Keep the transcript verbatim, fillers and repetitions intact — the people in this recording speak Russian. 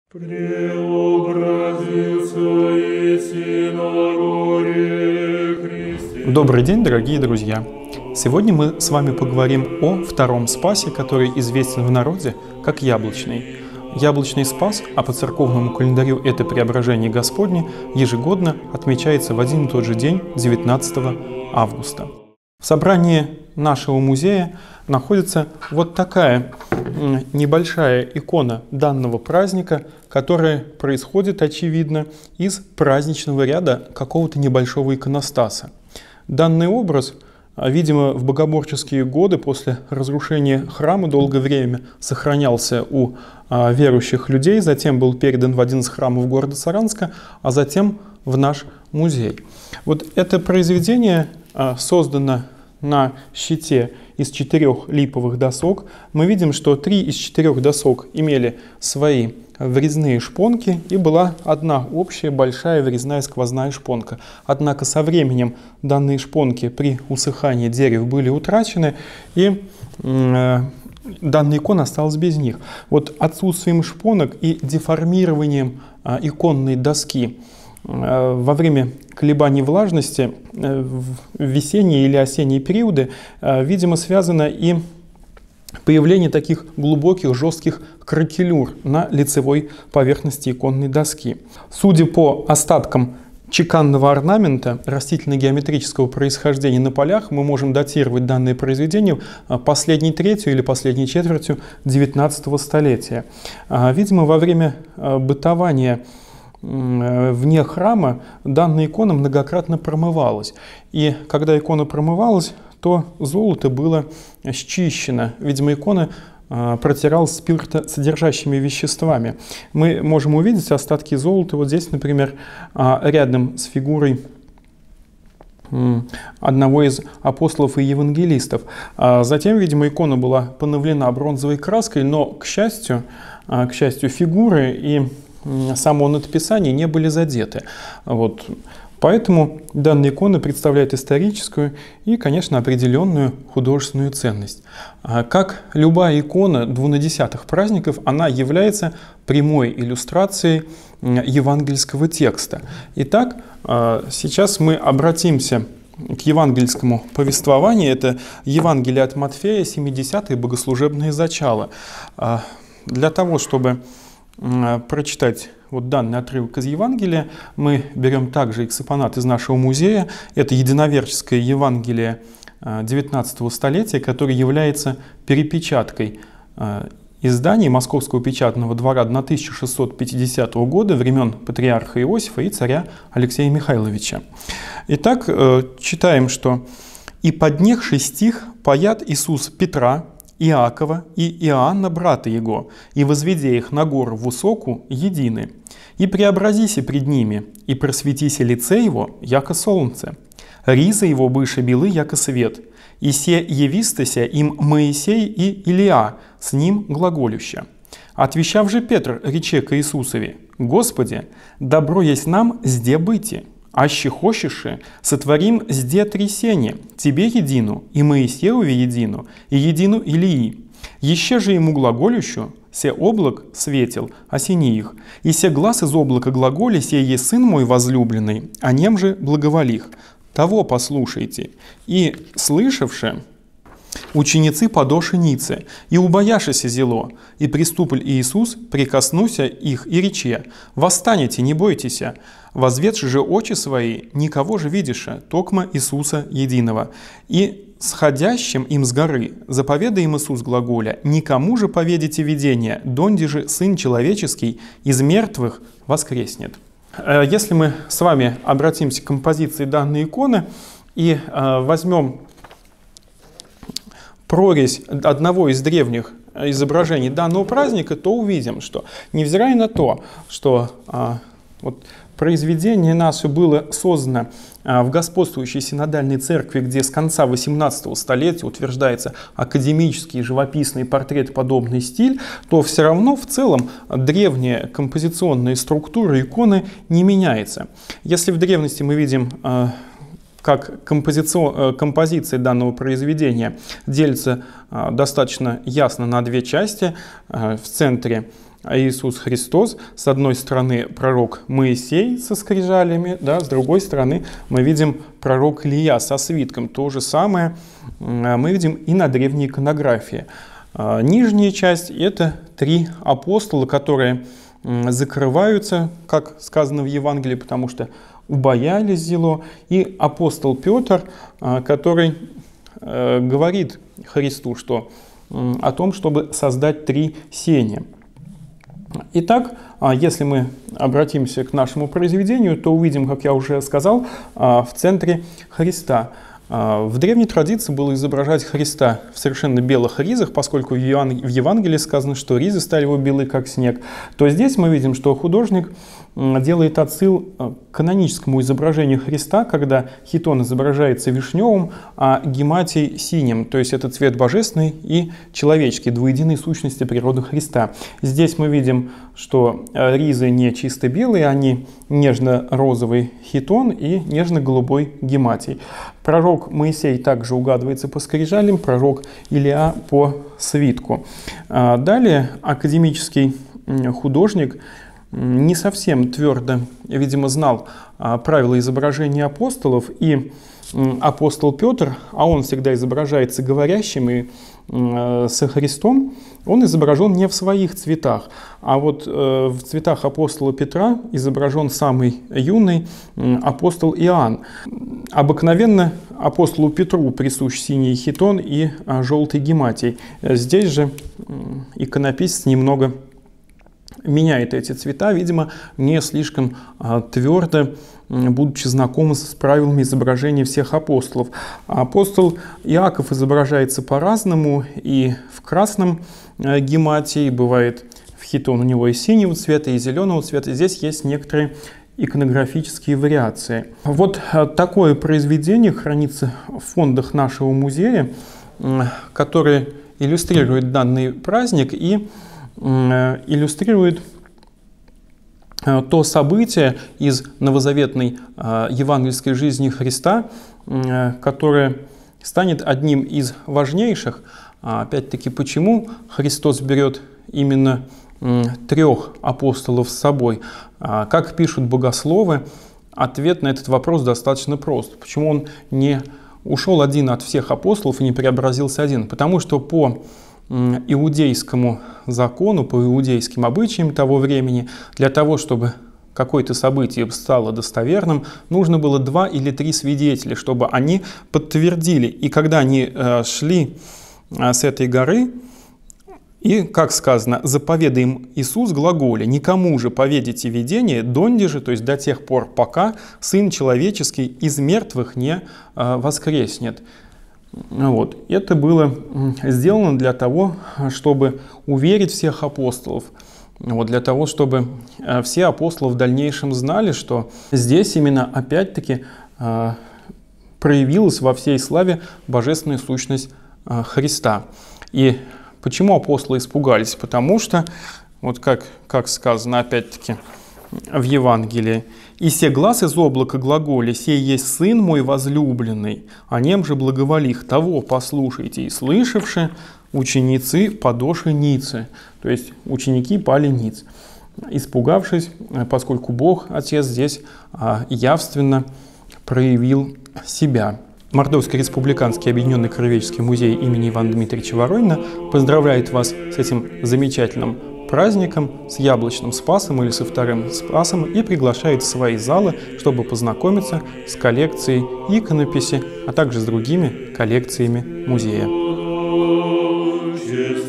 Добрый день, дорогие друзья! Сегодня мы с вами поговорим о втором Спасе, который известен в народе как Яблочный. Яблочный Спас, а по церковному календарю это Преображение Господне, ежегодно отмечается в один и тот же день, девятнадцатого августа. В собрании нашего музея находится вот такая небольшая икона данного праздника, которая происходит, очевидно, из праздничного ряда какого-то небольшого иконостаса. Данный образ, видимо, в богоборческие годы после разрушения храма долгое время сохранялся у а, верующих людей, затем был передан в один из храмов города Саранска, а затем в наш музей. Вот это произведение а, создано на щите из четырех липовых досок. Мы видим, что три из четырех досок имели свои врезные шпонки, и была одна общая большая врезная сквозная шпонка. Однако со временем данные шпонки при усыхании дерев были утрачены, и э, данная икона осталась без них. Вот отсутствием шпонок и деформированием э, иконной доски э, во время колебаний влажности э, в весенние или осенние периоды, э, видимо, связано и появление таких глубоких жестких кракелюр на лицевой поверхности иконной доски. Судя по остаткам чеканного орнамента растительно-геометрического происхождения на полях, мы можем датировать данное произведение последней третью или последней четвертью девятнадцатого столетия. Видимо, во время бытования вне храма данная икона многократно промывалась. И когда икона промывалась, то золото было счищено. Видимо, икона э, протиралась спиртосодержащими веществами. Мы можем увидеть остатки золота вот здесь, например, э, рядом с фигурой э, одного из апостолов и евангелистов. А затем, видимо, икона была поновлена бронзовой краской, но, к счастью, э, к счастью, фигуры и э, само надписание не были задеты. Вот. Поэтому данная икона представляет историческую и, конечно, определенную художественную ценность. Как любая икона двунадесятых праздников, она является прямой иллюстрацией евангельского текста. Итак, сейчас мы обратимся к евангельскому повествованию. Это Евангелие от Матфея, семидесятое богослужебное зачало. Для того, чтобы прочитать вот данный отрывок из Евангелия, мы берем также экспонат из нашего музея. Это единоверческое Евангелие девятнадцатого столетия, которое является перепечаткой изданий Московского печатного двора тысяча шестьсот пятидесятого года, времен патриарха Иосифа и царя Алексея Михайловича. Итак, читаем, что «И поднехший стих паят Иисус Петра, Иакова и Иоанна, брата его, и возведя их на гору высоку, едины. И преобразися пред ними, и просветися лице его, яко солнце. Риза его быше белы, яко свет. И се явистася им Моисей и Илия, с ним глаголюща. Отвещав же Петр, рече ко Иисусове: Господи, добро есть нам сде быти. Аще хочеши, сотворим сде трясение, тебе едину, и Моисееве едину, и едину Илии. Еще же ему глаголющу, се облак светил, осени их, и се глаз из облака глаголи, се есть сын мой возлюбленный, о нем же благоволих. Того послушайте. И, слышавши, ученицы подошеницы, и убояшися зело, и приступль Иисус, прикоснуся их и рече: восстанете, не бойтеся, возведши же очи свои, никого же видиша, токма Иисуса единого. И сходящим им с горы заповеда им Иисус глаголя: никому же поведите видение, донде же Сын Человеческий из мертвых воскреснет». Если мы с вами обратимся к композиции данной иконы и возьмем прорезь одного из древних изображений данного праздника, то увидим, что, невзирая на то, что а, вот, произведение наше было создано а, в господствующей синодальной церкви, где с конца восемнадцатого столетия утверждается академический живописный портрет-подобный стиль, то все равно в целом древняя композиционная структура иконы не меняется. Если в древности мы видим а, как композиция данного произведения делится достаточно ясно на две части. В центре Иисус Христос. С одной стороны пророк Моисей со скрижалями, да, с другой стороны мы видим пророк Илия со свитком. То же самое мы видим и на древней иконографии. Нижняя часть — это три апостола, которые закрываются, как сказано в Евангелии, потому что убоялись зело. И апостол Петр, который говорит Христу, что о том, чтобы создать три сения. Итак, если мы обратимся к нашему произведению, то увидим, как я уже сказал, в центре Христа. В древней традиции было изображать Христа в совершенно белых ризах, поскольку в Евангелии сказано, что ризы стали его белые, как снег. То здесь мы видим, что художник делает отсыл к каноническому изображению Христа, когда хитон изображается вишневым, а гематий синим, то есть это цвет божественный и человеческий, двуединой сущности природы Христа. Здесь мы видим, что ризы не чисто белые, они нежно-розовый хитон и нежно-голубой гематий. Пророк Моисей также угадывается по скрижалям, пророк Илия по свитку. Далее академический художник не совсем твердо, видимо, знал правила изображения апостолов, и апостол Петр, а он всегда изображается говорящим и со Христом, он изображен не в своих цветах, а вот в цветах апостола Петра изображен самый юный апостол Иоанн. Обыкновенно апостолу Петру присущ синий хитон и желтый гематий. Здесь же иконописец немного меняет эти цвета, видимо, не слишком твердо, будучи знакомым с правилами изображения всех апостолов. Апостол Иаков изображается по-разному, и в красном гематии, бывает в хитон у него и синего цвета, и зеленого цвета. Здесь есть некоторые иконографические вариации. Вот такое произведение хранится в фондах нашего музея, которое иллюстрирует данный праздник и иллюстрирует то событие из новозаветной евангельской жизни Христа, которое станет одним из важнейших. Опять-таки, почему Христос берет именно трех апостолов с собой? Как пишут богословы, ответ на этот вопрос достаточно прост. Почему он не ушел один от всех апостолов и не преобразился один? Потому что по иудейскому закону, по иудейским обычаям того времени, для того, чтобы какое-то событие стало достоверным, нужно было два или три свидетеля, чтобы они подтвердили. И когда они э, шли э, с этой горы, и, как сказано, заповеда им Иисус глаголе: «Никому же поведите видение, донде же», то есть до тех пор, пока Сын Человеческий из мертвых не э, воскреснет. Вот. Это было сделано для того, чтобы уверить всех апостолов, вот, для того, чтобы все апостолы в дальнейшем знали, что здесь именно опять-таки проявилась во всей славе божественная сущность Христа. И почему апостолы испугались? Потому что, вот как, как сказано опять-таки в Евангелии: «И се глас из облака глаголи, сей есть Сын мой возлюбленный, о нем же благоволих, того послушайте». И слышавши, ученицы подошли ницы, то есть ученики пали ниц, испугавшись, поскольку Бог, Отец, здесь явственно проявил себя. Мордовский республиканский объединенный краеведческий музей имени Ивана Дмитриевича Воронина поздравляет вас с этим замечательным праздником, с яблочным Спасом или со вторым Спасом, и приглашает в свои залы, чтобы познакомиться с коллекцией иконописи, а также с другими коллекциями музея.